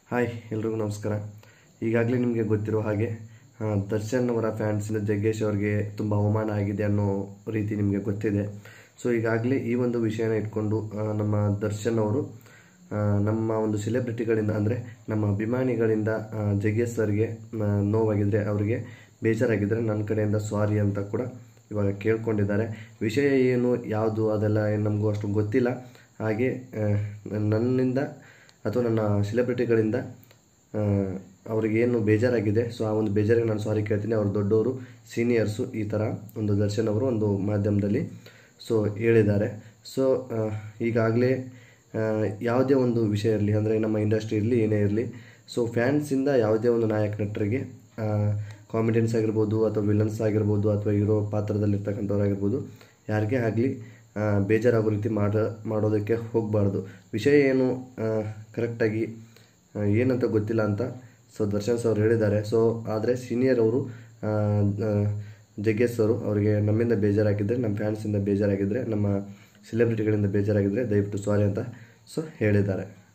Hi ಎಲ್ರಿಗೂ ನಮಸ್ಕಾರ. ಈಗಾಗಲೇ ನಿಮಗೆ ಗೊತ್ತಿರೋ ಹಾಗೆ ದರ್ಶನ್ ಅವರ ಫ್ಯಾನ್ಸಿಂದ ಜಗ್ಗೇಶ್ ಅವರಿಗೆ ತುಂಬ ಅವಮಾನ ಆಗಿದೆ ಅನ್ನೋ ರೀತಿ ನಿಮಗೆ ಗೊತ್ತಿದೆ. ಸೊ ಈಗಾಗಲೇ ಈ ಒಂದು ವಿಷಯನ ಇಟ್ಕೊಂಡು ನಮ್ಮ ದರ್ಶನ್ ಅವರು ನಮ್ಮ ಒಂದು ಸೆಲೆಬ್ರಿಟಿಗಳಿಂದ ಅಂದರೆ ನಮ್ಮ ಅಭಿಮಾನಿಗಳಿಂದ ಜಗ್ಗೇಶ್ ಸರ್ಗೆ ನೋವಾಗಿದ್ದರೆ, ಅವರಿಗೆ ಬೇಜಾರಾಗಿದ್ದರೆ ನನ್ನ ಕಡೆಯಿಂದ ಸಾರಿ ಅಂತ ಕೂಡ ಇವಾಗ ಕೇಳ್ಕೊಂಡಿದ್ದಾರೆ. ವಿಷಯ ಏನು ಯಾವುದು ಅದೆಲ್ಲ ನಮಗೂ ಅಷ್ಟು ಗೊತ್ತಿಲ್ಲ. ಹಾಗೆ ನನ್ನಿಂದ ಅಥವಾ ನನ್ನ ಸೆಲೆಬ್ರಿಟಿಗಳಿಂದ ಅವ್ರಿಗೇನು ಬೇಜಾರಾಗಿದೆ, ಸೊ ಆ ಒಂದು ಬೇಜಾರಿಗೆ ನಾನು ಸಾರಿ ಕೇಳ್ತೀನಿ. ಅವರು ದೊಡ್ಡವರು, ಸೀನಿಯರ್ಸು, ಈ ಥರ ಒಂದು ದರ್ಶನ್ ಅವರು ಒಂದು ಮಾಧ್ಯಮದಲ್ಲಿ ಸೊ ಹೇಳಿದ್ದಾರೆ. ಸೊ ಈಗಾಗಲೇ ಯಾವುದೇ ಒಂದು ವಿಷಯ ಇರಲಿ, ಅಂದರೆ ನಮ್ಮ ಇಂಡಸ್ಟ್ರಿ ಇರಲಿ, ಏನೇ ಇರಲಿ, ಸೊ ಫ್ಯಾನ್ಸಿಂದ ಯಾವುದೇ ಒಂದು ನಾಯಕ ನಟರಿಗೆ ಕಾಮಿಡಿಯನ್ಸ್ ಆಗಿರ್ಬೋದು ಅಥವಾ ವಿಲನ್ಸ್ ಆಗಿರ್ಬೋದು ಅಥವಾ ಹೀರೋ ಪಾತ್ರದಲ್ಲಿರ್ತಕ್ಕಂಥವ್ರಾಗಿರ್ಬೋದು, ಯಾರಿಗೇ ಆಗಲಿ ಬೇಜಾರಾಗೋ ರೀತಿ ಮಾಡೋದಕ್ಕೆ ಹೋಗಬಾರ್ದು. ವಿಷಯ ಏನು ಕರೆಕ್ಟಾಗಿ ಏನಂತ ಗೊತ್ತಿಲ್ಲ ಅಂತ ಸೊ ದರ್ಶನ್ ಸರ್ ಹೇಳಿದ್ದಾರೆ. ಸೊ ಆದರೆ ಸೀನಿಯರ್ ಅವರು ಜಗ್ಗೇಶ್ ಅವರು ಅವರಿಗೆ ನಮ್ಮಿಂದ ಬೇಜಾರಾಗಿದ್ದರೆ, ನಮ್ಮ ಫ್ಯಾನ್ಸಿಂದ ಬೇಜಾರಾಗಿದ್ದರೆ, ನಮ್ಮ ಸೆಲೆಬ್ರಿಟಿಗಳಿಂದ ಬೇಜಾರಾಗಿದ್ದರೆ ದಯವಿಟ್ಟು ಸಾರಿ ಅಂತ ಸೊ ಹೇಳಿದ್ದಾರೆ.